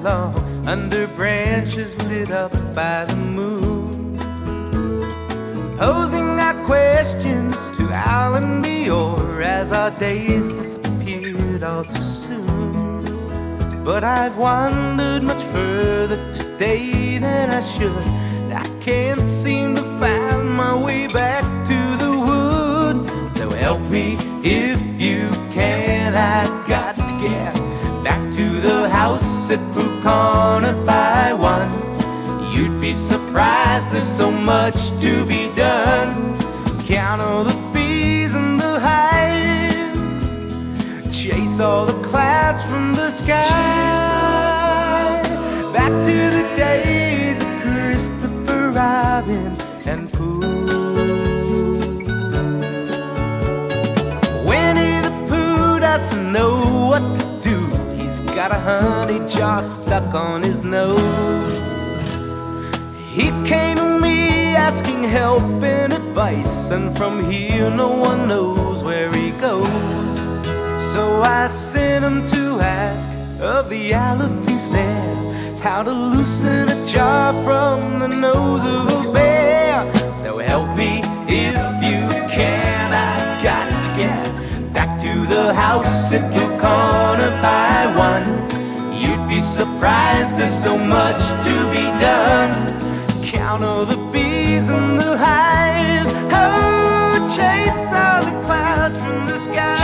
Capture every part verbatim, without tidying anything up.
long under branches lit up by the moon, posing our questions to Alan Dior as our days disappeared all too soon. But I've wandered much further today than I should. I can't seem to find my way back to the wood. So help me if you can. I've got to get back to the house at Pooh Corner by one. You'd be surprised, there's so much to be done. Count all the bees in the hive, chase all the clouds from the sky. Back to the days of Christopher Robin and Pooh. Winnie the Pooh doesn't know what to do. He's got a honey jar stuck on his nose. He came to me asking help and advice, and from here no one knows where he goes. So I sent him to ask of the Elephant's there how to loosen a jar from the nose of a bear. So help me if you can. I've got to get back to the house at Pooh Corner by one. You'd be surprised, there's so much to be done. Count all the bees in the hive, oh, chase all the clouds from the sky.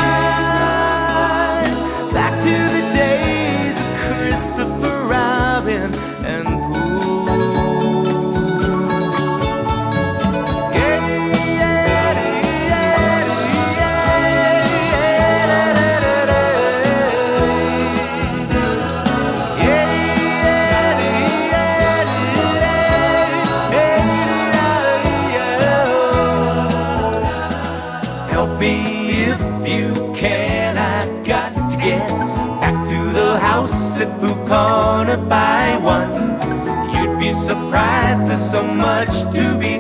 Back to the days of Christopher Robin and Pooh. Yeah, yeah, yeah, help me if you can. I've got to get back to the house at Pooh Corner by one. You'd be surprised, there's so much to be